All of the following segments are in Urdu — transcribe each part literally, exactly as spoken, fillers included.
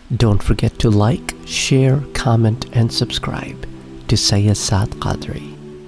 Don't forget to like, share, comment and subscribe to Sayyid Saad Qadri.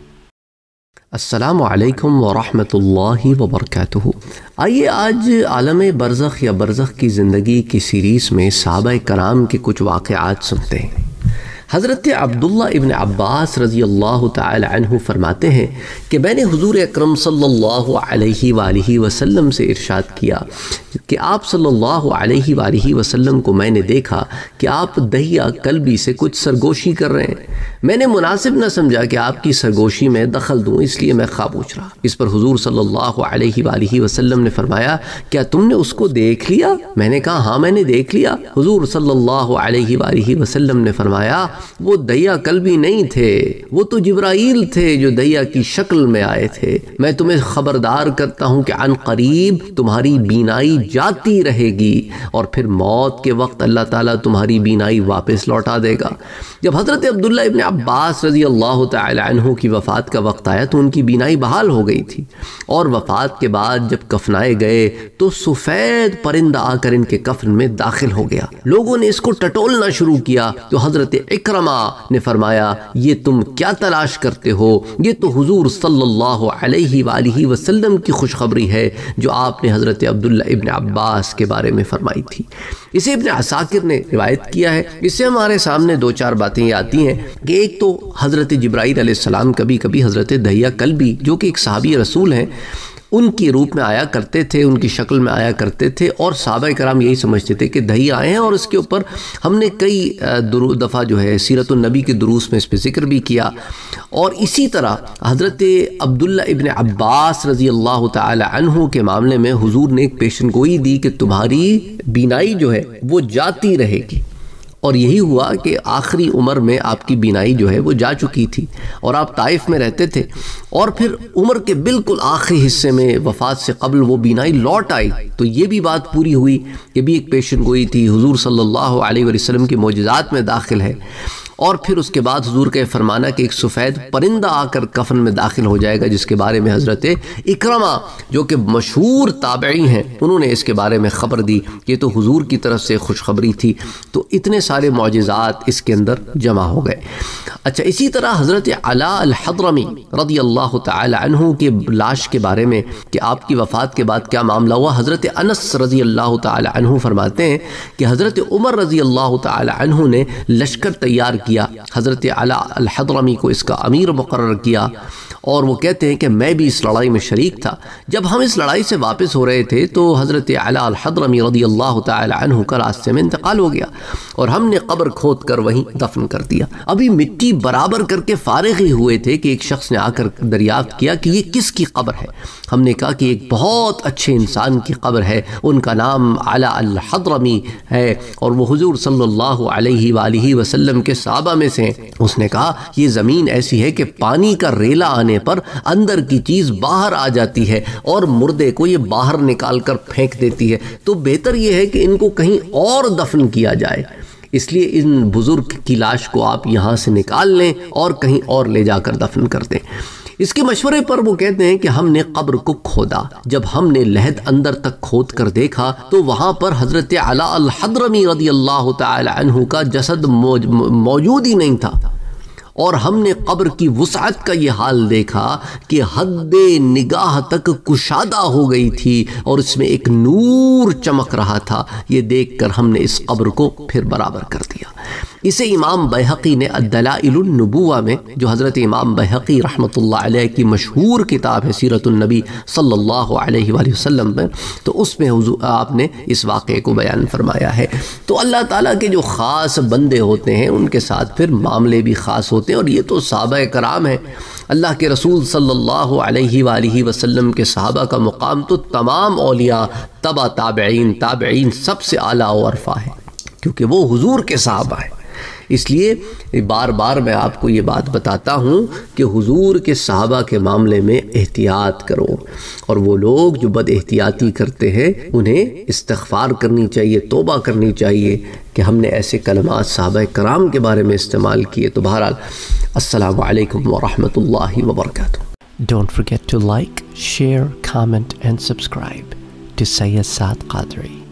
السلام علیکم ورحمۃ اللہ وبرکاتہ۔ آئیے آج عالم برزخ یا برزخ کی زندگی کی سیریز میں صحابہ کرام کے کچھ واقعات سنتے ہیں۔ حضرت عبداللہ ابن عباس رضی اللہ تعالی عنہ فرماتے ہیں کہ میں نے حضور اکرم صلی اللہ علیہ وآلہ وسلم سے ارشاد کیا کہ آپ صلی اللہ علیہ وآلہ وسلم کو میں نے دیکھا کہ آپ دہیہ قلبی سے کچھ سرگوشی کر رہے ہیں۔ میں نے مناسب نہ سمجھا کہ آپ کی سرگوشی میں دخل دوں، اس لیے میں خواب پوچھ رہا۔ اس پر حضور صلی اللہ علیہ وآلہ وسلم نے فرمایا کیا تم نے اس کو دیکھ لیا؟ میں نے کہا ہاں میں نے دیکھ لیا۔ حضور صلی اللہ علیہ وآلہ وسلم نے فرمایا وہ دہیہ قلبی نہیں تھے، وہ تو جبرائیل تھے جو دہیہ کی شکل میں آئے تھے۔ میں تمہیں خبردار کرتا ہوں کہ عن قریب تمہاری بینائی جاتی رہے گی اور پھر موت کے وقت اللہ تعالیٰ تمہاری بینائی واپس لوٹا دے گا۔ جب حضرت عبداللہ ابن عباس رضی اللہ تعالی عنہ کی وفات کا وقت آیا تو ان کی بینائی بحال ہو گئی تھی، اور وفات کے بعد جب کفنائے گئے تو سفید پرندہ آ کر ان کے کفن میں داخل ہو گیا۔ لوگوں نے اس کو ٹٹولنا شروع کیا تو حضرت اکرمہ نے فرمایا یہ تم کیا تلاش کرتے ہو؟ یہ تو حضور صلی اللہ علیہ وآلہ وسلم کی خوشخبری ہے جو آپ نے حضرت عبداللہ ابن عباس کے بارے میں فرمائی تھی۔ اسے ابن عساکر نے روایت کیا ہے۔ اس سے ہمارے سامنے دو چار باتیں یہ آتی ہیں کہ ایک تو حضرت جبرائیل علیہ السلام کبھی کبھی حضرت دہیہ قلبی جو کہ ایک صحابی رسول ہیں ان کی روپ میں آیا کرتے تھے، ان کی شکل میں آیا کرتے تھے، اور صحابہ کرام یہی سمجھتے تھے کہ دہیہ آئے ہیں، اور اس کے اوپر ہم نے کئی دفعہ جو ہے سیرت النبی کے دروس میں اس پہ ذکر بھی کیا۔ اور اسی طرح حضرت عبداللہ ابن عباس رضی اللہ تعالی عنہ کے معاملے میں حضور نے ایک پیشن گوئی دی کہ تمہاری بینائی جو ہے وہ جاتی رہے گی، اور یہی ہوا کہ آخری عمر میں آپ کی بینائی جو ہے وہ جا چکی تھی اور آپ طائف میں رہتے تھے، اور پھر عمر کے بالکل آخری حصے میں وفات سے قبل وہ بینائی لوٹ آئی۔ تو یہ بھی بات پوری ہوئی، یہ بھی ایک پیشن گوئی تھی، حضور صلی اللہ علیہ وسلم کی معجزات میں داخل ہے۔ اور پھر اس کے بعد حضور کا فرمانا کہ ایک سفید پرندہ آ کر کفن میں داخل ہو جائے گا، جس کے بارے میں حضرت اکرمہ جو کہ مشہور تابعی ہیں انہوں نے اس کے بارے میں خبر دی۔ یہ تو حضور کی طرف سے خوشخبری تھی۔ تو اتنے سارے معجزات اس کے اندر جمع ہو گئے۔ اچھا، اسی طرح حضرت علاء الحضرمی رضی اللہ تعالی عنہ کے لاش کے بارے میں کہ آپ کی وفات کے بعد کیا معاملہ ہوا، حضرت انس رضی اللہ تعالی عنہ فرماتے ہیں کہ حضرت عمر رضی اللہ تعالی عنہ نے لشکر تیار کیا، حضرت علاء الحضرمی کو اس کا امیر مقرر کیا، اور وہ کہتے ہیں کہ میں بھی اس لڑائی میں شریک تھا۔ جب ہم اس لڑائی سے واپس ہو رہے تھے تو حضرت علاء الحضرمی رضی اللہ تعالی عنہ کا راستے میں انتقال ہو گیا، اور ہم نے قبر کھود کر وہیں دفن کر دیا۔ ابھی مٹی برابر کر کے فارغ ہی ہوئے تھے کہ ایک شخص نے آ کر دریافت کیا کہ یہ کس کی قبر ہے۔ ہم نے کہا کہ ایک بہت اچھے انسان کی قبر ہے، ان کا نام علاء الحضرمی ہے، اور وہ حضور صلی اللہ علیہ وآلہ وسلم کے صحابہ میں سے ہیں۔ اس نے کہا یہ زمین ایسی ہے کہ پانی کا ریلا آنے پر اندر کی چیز باہر آ جاتی ہے اور مردے کو یہ باہر نکال کر پھینک دیتی ہے، تو بہتر یہ ہے کہ ان کو کہیں اور دفن کیا جائے، اس لیے ان بزرگ کی لاش کو آپ یہاں سے نکال لیں اور کہیں اور لے جا کر دفن کر دیں۔ اس کے مشورے پر وہ کہتے ہیں کہ ہم نے قبر کو کھودا، جب ہم نے لحد اندر تک کھود کر دیکھا تو وہاں پر حضرت علاء الحضرمی رضی اللہ تعالی عنہ کا جسد موجود ہی نہیں تھا، اور ہم نے قبر کی وسعت کا یہ حال دیکھا کہ حد نگاہ تک کشادہ ہو گئی تھی اور اس میں ایک نور چمک رہا تھا۔ یہ دیکھ کر ہم نے اس قبر کو پھر برابر کر دیا۔ اسے امام بیہقی نے الدلائل النبوہ میں، جو حضرت امام بیہقی رحمۃ اللہ علیہ کی مشہور کتاب ہے سیرت النبی صلی اللہ علیہ وآلہ وسلم میں، تو اس میں حضور آپ نے اس واقعے کو بیان فرمایا ہے۔ تو اللہ تعالیٰ کے جو خاص بندے ہوتے ہیں ان کے ساتھ پھر معاملے بھی خاص ہوتے ہیں، اور یہ تو صحابہ کرام ہیں۔ اللہ کے رسول صلی اللہ علیہ وآلہ وسلم کے صحابہ کا مقام تو تمام اولیاء، تبع تابعین، تابعین سب سے اعلیٰ و عرفہ ہے، کیونکہ وہ حضور کے صحابہ ہیں۔ اس لیے بار بار میں آپ کو یہ بات بتاتا ہوں کہ حضور کے صحابہ کے معاملے میں احتیاط کرو، اور وہ لوگ جو بد احتیاطی کرتے ہیں انہیں استغفار کرنی چاہیے، توبہ کرنی چاہیے کہ ہم نے ایسے کلمات صحابہ کرام کے بارے میں استعمال کیے۔ تو بہرحال السلام علیکم ورحمۃ اللہ وبرکاتہ۔ Don't forget to like, share, comment and subscribe to Sayyid Saad Qadri.